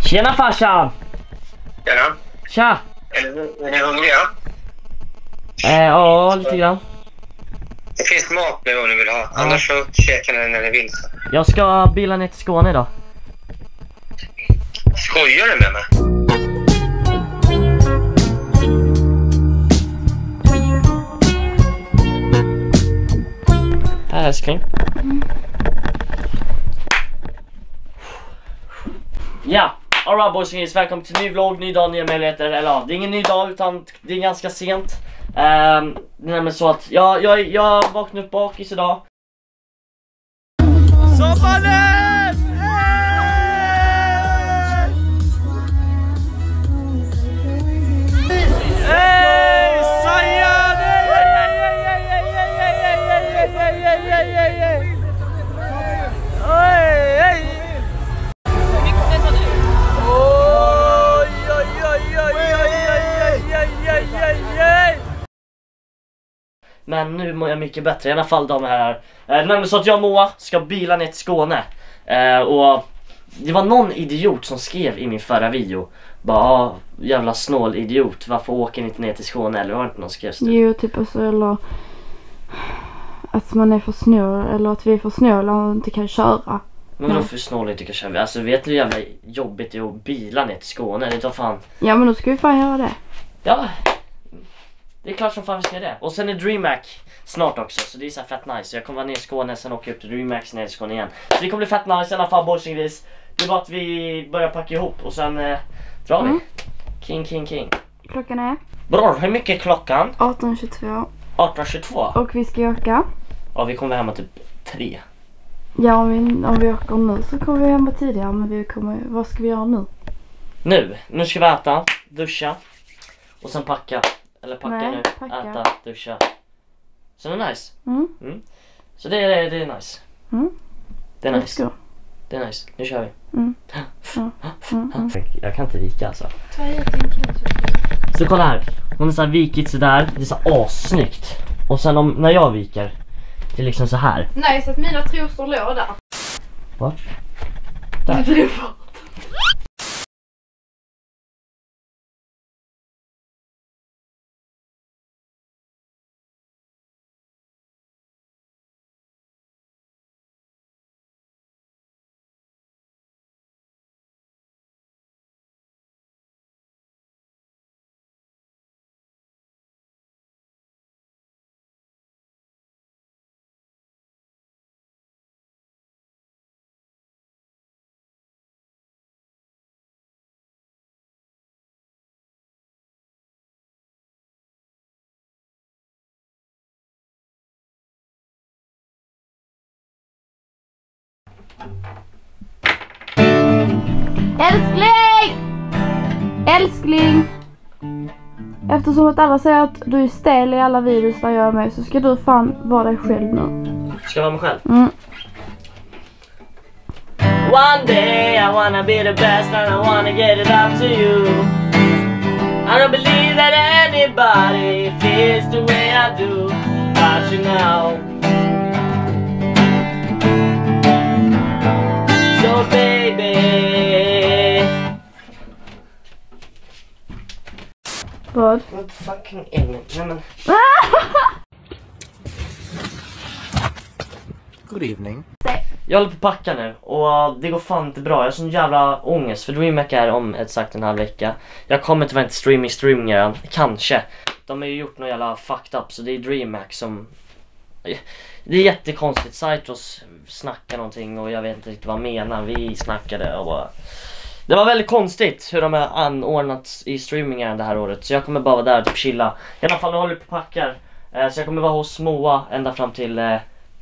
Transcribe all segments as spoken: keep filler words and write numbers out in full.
Tjena farsan! Tjena! Tja! Är ni, är ni hungriga? Eh, ja, lite grann. Det finns mat nu om ni vill ha. Ja. Annars så käkar ni när ni vill. Så. Jag ska bila ner till Skåne idag. Skojar du med mig? Här älskling. Mm. Ja, alright boys and girls, välkommen till ny vlogg, ny dag, nya möjligheter. Eller ja, det är ingen ny dag utan det är ganska sent. um, Det är nämligen så att jag, jag, jag vaknade upp bakis idag. Sommaren! Hej! Sajan! Men nu mår jag mycket bättre, i alla fall de här. Eh, nämligen så att jag och Moa ska bila ner till Skåne. Eh, och det var någon idiot som skrev i min förra video. Bara, ah, jävla snål idiot, varför åker ni inte ner till Skåne? Eller var det inte någon skrev så? Jo, typ alltså, eller att man är för snål, eller att vi är för snåla och inte kan köra. Men vadå för snål inte kan köra? Alltså vet du hur jävla jobbigt det är att bila ner till Skåne? Det tar fan. Ja, men då ska vi fan göra det. Ja, det är klart som fan vi ska det. Och sen är DreamHack snart också, så det är så här fett nice. Så jag kommer vara ner i Skåne, sen åker jag upp till DreamHack ner i Skåne igen. Så det kommer bli fett nice i alla fall, boys and girls. Det är bara att vi börjar packa ihop och sen eh, drar vi. Mm. King, king, king. Klockan är? Bror, hur mycket är klockan? arton tjugotvå. arton tjugotvå? Och vi ska åka? Ja, vi kommer hemma typ tre. Ja, om vi, om vi åker nu så kommer vi hemma tidigare, men vi kommer, vad ska vi göra nu? Nu? Nu ska vi äta, duscha och sen packa. Eller packa Nej, nu, packa. äta, duscha. Så det är nice. Mm. Mm. Så det är, det är nice. Mm. Det är Let's nice. go. Det är nice, nu kör vi. Mm. Ja. Mm, mm. Jag kan inte vika alltså. Så kolla här, hon är så här vikit så där. Det är så här assnyggt. Och sen om, när jag viker, det är liksom så här. Nej, så att mina trosor låg där. Vart? Där. Älskling! Älskling! Eftersom att alla säger att du är stel i alla videos där jag är med, så ska du fan vara dig själv nu. Ska jag vara mig själv? Mm. One day I wanna be the best and I wanna get it up to you. I don't believe that anybody feels the way I do about you now. So baby. Vad? What fucking in? Nej men. Good evening. Jag håller på att packa nu och det går fan inte bra. Jag har sån jävla ångest för DreamHack är om exakt en halv vecka. Jag kommer tyvärr inte streaming streamingen, kanske. De har ju gjort något jävla fucked up, så det är DreamHack som... Det är jättekonstigt. Cytros snackar någonting och jag vet inte riktigt vad menar. Vi snackade och bara... Det var väldigt konstigt hur de har anordnat i streamingen det här året. Så jag kommer bara vara där och chilla. I alla fall nu håller jag på att packa. Så jag kommer vara hos Moa ända fram till... Eh...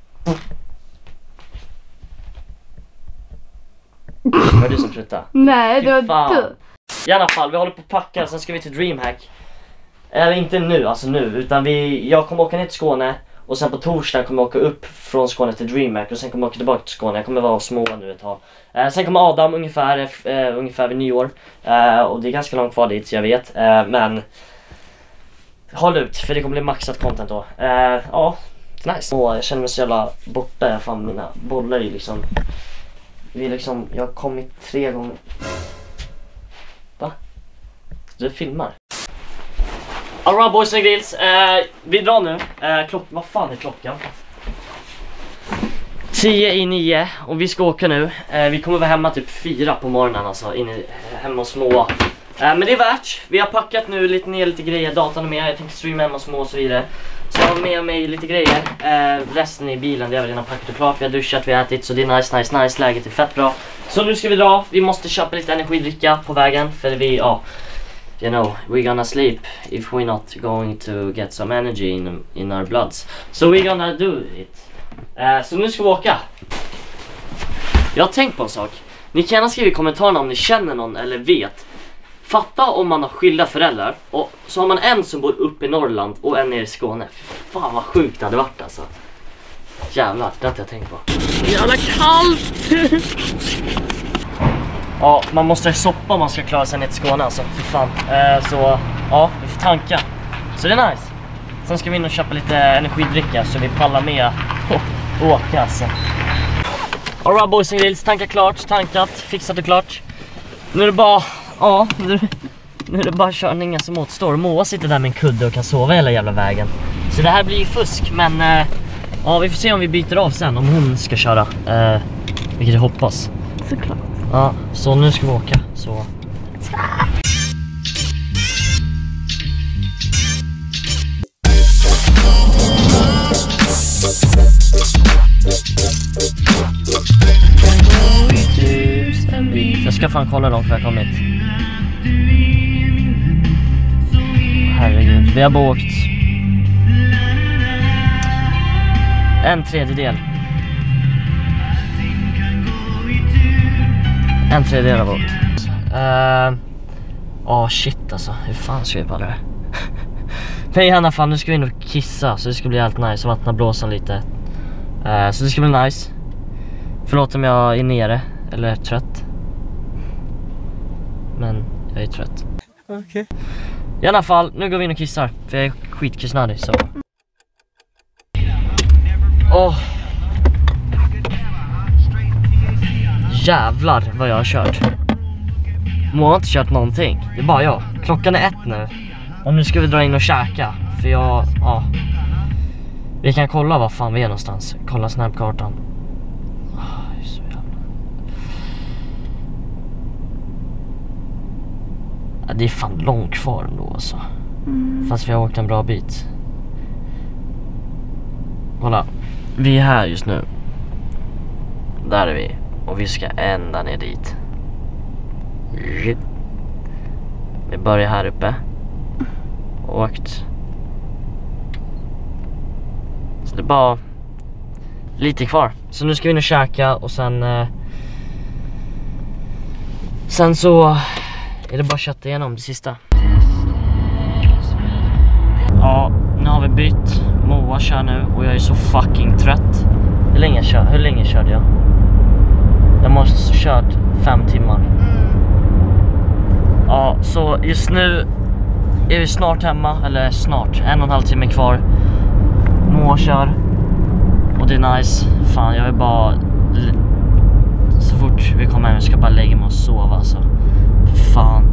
Det var du som trötta. Nej, det var du. I alla fall, vi håller på att packa. Sen ska vi till DreamHack. Eller inte nu, alltså nu. Utan vi, jag kommer åka ner till Skåne. Och sen på torsdag kommer jag åka upp från Skåne till DreamHack. Och sen kommer jag åka tillbaka till Skåne. Jag kommer vara hos Moa nu ett tag. eh, Sen kommer Adam ungefär eh, Ungefär vid nyår. eh, Och det är ganska långt kvar dit, så jag vet. eh, Men håll ut, för det kommer bli maxat content då. eh, Ja, nice. Och jag känner mig så jävla borta. Jag fan, mina bollar är liksom... Vi liksom, jag har kommit tre gånger. Du filmar. Alright boys and girls, eh, vi drar nu. Eh, klock, vad fan är klockan? Tio i nio och vi ska åka nu. Eh, vi kommer vara hemma typ fyra på morgonen, alltså in i, hemma hos Moa. Eh, men det är värt. Vi har packat nu lite ner lite grejer, datan är med. Jag tänkte streama hemma hos Moa och så vidare. Så jag har med mig lite grejer. Eh, resten i bilen, det har vi redan packat och klart. Vi har duschat, vi har ätit, så det är nice, nice, nice. Läget är fett bra. Så nu ska vi dra. Vi måste köpa lite energidricka på vägen. För vi, ja, you know, we're gonna sleep if we're not going to get some energy in, in our bloods. So we're gonna do it. Uh, så nu ska vi åka. Jag har tänkt på en sak. Ni kan gärna skriva i kommentarerna om ni känner någon eller vet. Fatta om man har skilda föräldrar och så har man en som bor uppe i Norrland och en nere i Skåne. Fan vad sjukt det hade varit alltså. Jävlar, det har inte jag tänkt på. Jävla kallt! Ja, man måste ha soppa om man ska klara sig ner till Skåne alltså, för fan. Eh, så, ja, vi får tanka. Så det är nice. Sen ska vi in och köpa lite energidricka så vi pallar med och åka alltså. Alright boys and girls, tanka klart, tankat, fixat och klart. Nu är det bara, ja, nu, nu är det bara körningen som återstår. Moa sitter där med en kudde och kan sova hela jävla vägen. Så det här blir ju fusk, men eh, ja, vi får se om vi byter av sen om hon ska köra. Eh, vilket jag hoppas. Såklart. Ja, så nu ska vi åka, så... Jag ska fan kolla långt för jag kommit. Herregud, vi har bara åkt en tredjedel. En tredjedel har vi åkt. Ja, uh, oh, shit alltså. Hur fan ska vi på det här? Nej, i alla fall, nu ska vi in och kissa. Så det ska bli helt nice. Vattna blåsan lite. Uh, så det ska bli nice. Förlåt om jag är nere. Eller är trött. Men jag är trött. Okej. Okay. I alla fall, nu går vi in och kissar. För jag är skitkissnödig, så. Åh. Oh. Jävlar vad jag har kört. Må har inte kört någonting. Det är bara jag. Klockan är ett nu. Och nu ska vi dra in och käka. För jag, ja. Vi kan kolla vad fan vi är någonstans. Kolla snapkartan. Oh, så jävla... Ja, det är fan långt kvar ändå alltså. Mm. Fast vi har åkt en bra bit. Kolla. Vi är här just nu. Där är vi. Och vi ska ända ner dit. Vi börjar här uppe. Åkt. Så det är bara lite kvar. Så nu ska vi in och käka och sen eh, sen så är det bara att kötta igenom det sista. Ja, nu har vi bytt. Moa kör nu och jag är så fucking trött. Hur länge, kör, hur länge körde jag? Jag måste ha kört fem timmar. Ja, så just nu är vi snart hemma. Eller snart, en och en halv timme kvar. Moa kör. Och det är nice. Fan, jag är bara... Så fort vi kommer hem, jag ska bara lägga mig och sova alltså. Fan.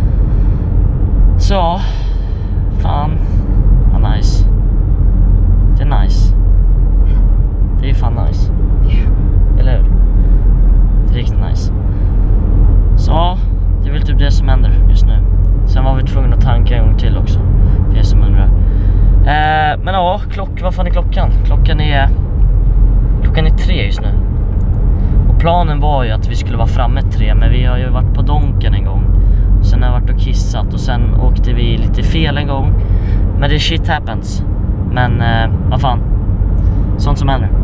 Så. Fan. Vad nice. Det är nice. Det är fan nice. Eller hur? Det är riktigt nice. Så, det är väl typ det som händer just nu. Sen var vi tvungna att tanka en gång till också. För er som undrar. Eh, men ja, klock, vad fan är klockan? Klockan är... Klockan är tre just nu. Och planen var ju att vi skulle vara framme tre. Men vi har ju varit på Donken en gång. Sen har jag varit och kissat. Och sen åkte vi lite fel en gång. Men det shit happens. Men eh, vad fan. Sånt som händer.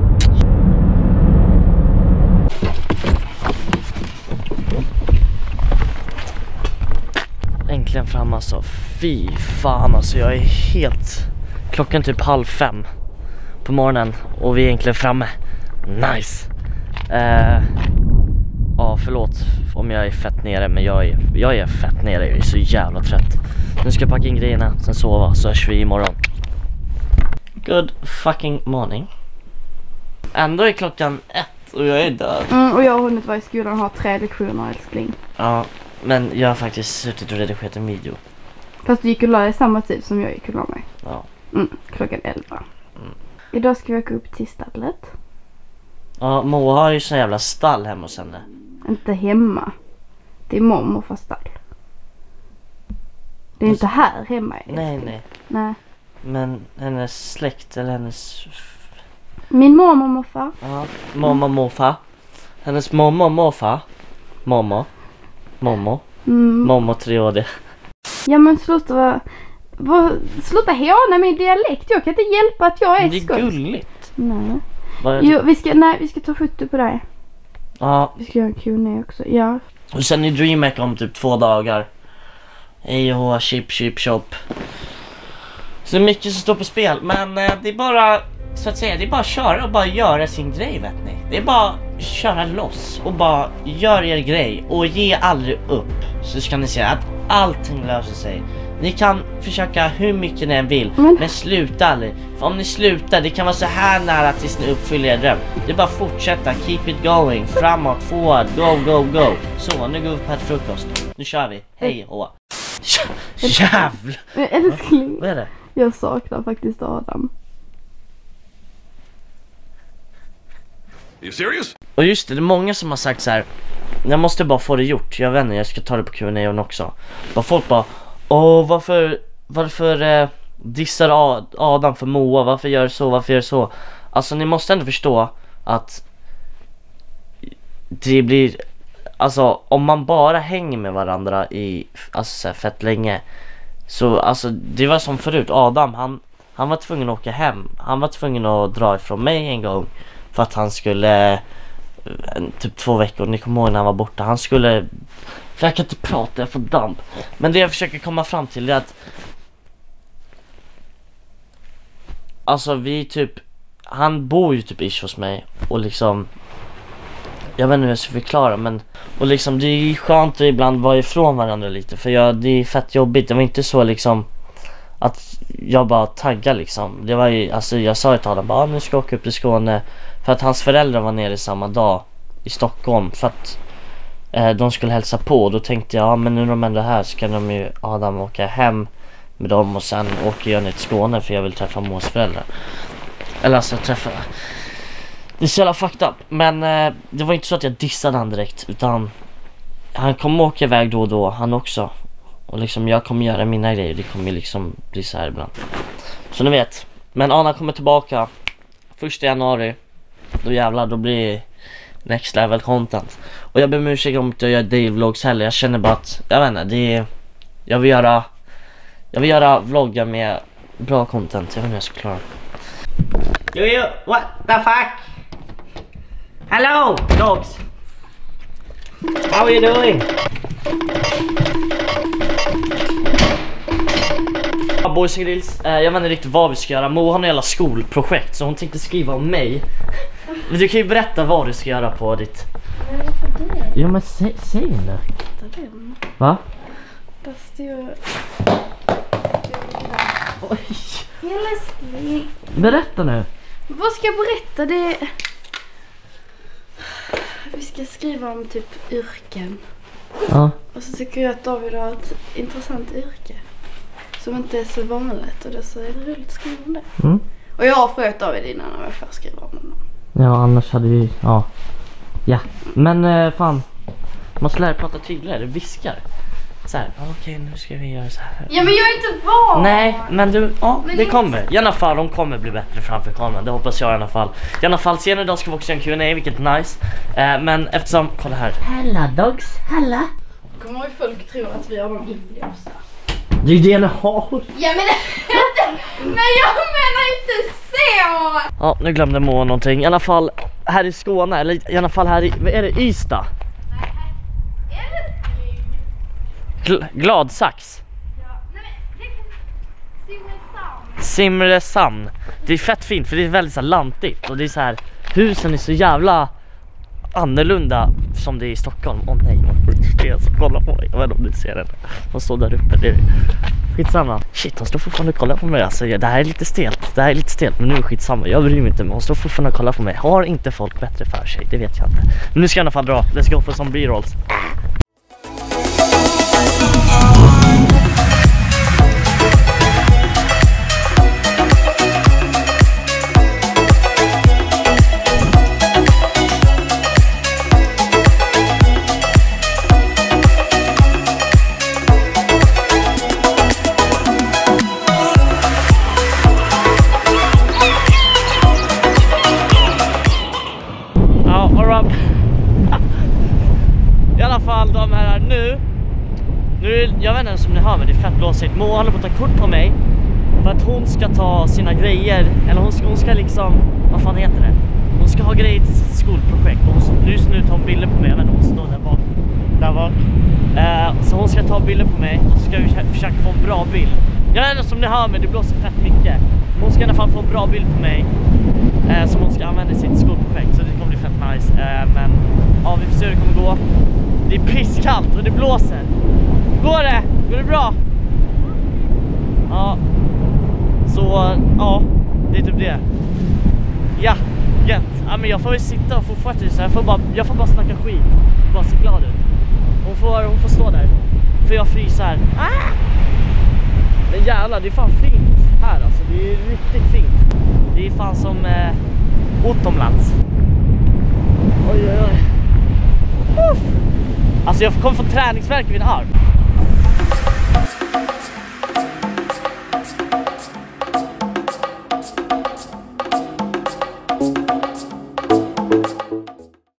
Äntligen fram alltså. Fy fan alltså, jag är helt... Klockan typ halv fem på morgonen och vi är egentligen framme. Nice. uh, Ja, förlåt om jag är fett nere, men jag är, jag är fett nere. Jag är så jävla trött. Nu ska jag packa in grejerna, sen sova, så hörs vi imorgon. Good fucking morning. Ändå är klockan ett och jag är död. Mm, och jag har hunnit vara i skolan och ha tre lektioner, älskling. Ja, Men jag har faktiskt suttit och redigerat en video. Fast du gick och la dig samma tid som jag gick och la mig. Ja. Mm, klockan elva. Mm. Idag ska vi åka upp till stallet. Ja, Moa har ju så jävla stall hemma hos henne. Inte hemma. Det är mormor fast stall. Det är inte här hemma. Nej, nej. Nej. Men hennes släkt eller hennes... Min mormor och morfar. Ja, mamma och morfar. Hennes mamma och morfar. Mamma. Mamma. Mm. Mamma tre år det. Ja men sluta va, va, sluta håna min dialekt. Jag kan inte hjälpa att jag är Det är skånsk. gulligt. Nej. Vad är Jo, vi ska, nej, vi ska ta foto på dig. Ja. Vi ska göra en Q and A också. Ja. Och sen är DreamHack om typ två dagar. Hej och hå, chip, chip, chop. Så det är mycket som står på spel. Men eh, det är bara, så att säga, det är bara att köra och bara göra sin grej, vet ni. Det är bara att köra loss och bara gör er grej. Och ge aldrig upp. Så ska ni se att allting löser sig. Ni kan försöka hur mycket ni än vill. Men, Men sluta aldrig. För om ni slutar, det kan vara så här nära tills ni uppfyller er dröm. Det är bara att fortsätta, keep it going. Framåt, forward, go, go, go. Så, nu går vi på ett frukost. Nu kör vi, hej och jävlar. men älskling, Vad är det? jag saknar faktiskt Adam. Are you serious? Och just det, det är många som har sagt så här. Jag måste bara få det gjort, jag vet inte, jag ska ta det på Q and A också. Bara folk bara, åh varför, varför eh, dissar Ad- Adam för Moa, varför gör så, varför gör så. Alltså ni måste ändå förstå att det blir, alltså om man bara hänger med varandra i, alltså så här, fett länge. Så alltså det var som förut, Adam han, han var tvungen att åka hem. Han var tvungen att dra ifrån mig en gång. För att han skulle typ två veckor, ni kommer ihåg när han var borta. Han skulle, för jag kan inte prata, jag får damp. Men det jag försöker komma fram till är att alltså vi typ, han bor ju typ ish hos mig. Och liksom, jag vet inte hur jag ska förklara, men och liksom det är ju skönt att ibland vara ifrån varandra lite. För jag, det är fett jobbigt, det var inte så liksom att jag bara taggar liksom. Det var ju, alltså jag sa ju till honom bara, ah, nu ska jag åka upp till Skåne. För att hans föräldrar var nere samma dag i Stockholm. För att eh, de skulle hälsa på. Och då tänkte jag, ja ah, men nu är de ändå här så kan de ju, Adam åka hem med dem. Och sen åker jag ner till Skåne för jag vill träffa Moas föräldrar. Eller alltså träffa. Det är så jävla fucked up. Men eh, det var inte så att jag dissade han direkt. Utan han kommer åka iväg då och då, han också. Och liksom jag kommer göra mina grejer. Det kommer liksom bli så här ibland. Så ni vet. Men Anna kommer tillbaka första januari. Då jävlar, då blir next level content. Och jag ber om ursäkt om att jag gör day-vlogs heller. Jag känner bara att, jag vet inte, det är, jag vill göra Jag vill göra vloggar med bra content. Jag vet inte hur jag ska klara. Yo yo, what the fuck? Hello dogs. How are you doing? Boys and Grills, eh, jag vet inte riktigt vad vi ska göra. Mo har en jävla skolprojekt så hon tänkte skriva om mig. Men du kan ju berätta vad du ska göra på ditt. Men varför det? Jo men säg, säg nu. Va? Där står... Oj. Älskling. Berätta nu. Vad ska jag berätta? Det... Vi ska skriva om typ yrken. Ja. Och så tycker jag att David har ett intressant yrke. Som inte är så vanligt. Och då så är det roligt att skriva om det. Mm. Och jag har frågat David innan om jag får skriva om honom. Ja, annars hade vi, ja. Ja, men eh, fan. Man ska lära prata tydligare, det viskar. Så här, okej okay, nu ska vi göra så här. Ja men jag är inte van! Nej, men du, ja Men det det- kommer. I alla fall, de kommer bli bättre framför kameran. Det hoppas jag i alla fall. I alla fall, senare idag ska vi också göra en Q and A, vilket är nice. Eh, men eftersom, kolla här. Halla dogs, halla. Kommer ihåg folk tror att vi har de hyggligaste. Det är ju det ni har. Ja men men jag menar inte så! Ja, nu glömde Moa någonting. I alla fall här i Skåne, eller i alla fall här i, vad är det, Ystad? Gl- Gladsax. Ja, nej men det kan Simrishamn. Simrishamn. Det är fett fint för det är väldigt så här lantigt. Och det är så här, husen är så jävla annorlunda som det är i Stockholm. Åh oh, nej, det är så, kolla på mig. Jag vet inte om du ser den. De står där uppe, det är skitsamma. Shit, hon står fortfarande och kollar på mig. Alltså, det här är lite stelt, det här är lite stelt. Men nu är det skitsamma, jag bryr mig inte. Men hon står fortfarande och kollar på mig. Har inte folk bättre för sig? Det vet jag inte. Men nu ska jag i alla fall dra, let's go för som B-rolls. Nu, jag vet inte som ni hör, men det är fett blåsigt. Moa håller på att ta kort på mig för att hon ska ta sina grejer. Eller hon ska, hon ska liksom, vad fan heter det? Hon ska ha grejer till sitt skolprojekt. Och hon, just nu tar hon bilder på mig. Jag vet inte, hon står där bak. Där bak. Uh, så hon ska ta bilder på mig. Och så ska vi försöka få en bra bild. Jag vet inte som ni hör, men det blåser fett mycket. Hon ska i alla fall få en bra bild på mig. Uh, som hon ska använda i sitt skolprojekt. Så det kommer bli fett nice. Uh, men ja, vi får se hur det kommer gå. Det är pisskallt och det blåser. Går det? Går det bra? Ja. Så, ja. Det är typ det. Ja, gött. Ja, men jag får ju sitta och fortsätta så jag får bara, jag får bara snacka skit. Bara se glad ut. Hon får, hon får stå där. För jag fryser. Ah! Men jävlar, det är fan fint här alltså. Det är riktigt fint. Det är fan som eh, utomlands. Oj, oj, oj. Uff. Alltså jag kommer få träningsvärk vid en arm.